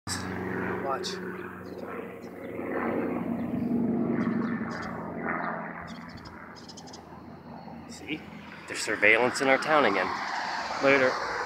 Watch. See? There's surveillance in our town again. Later.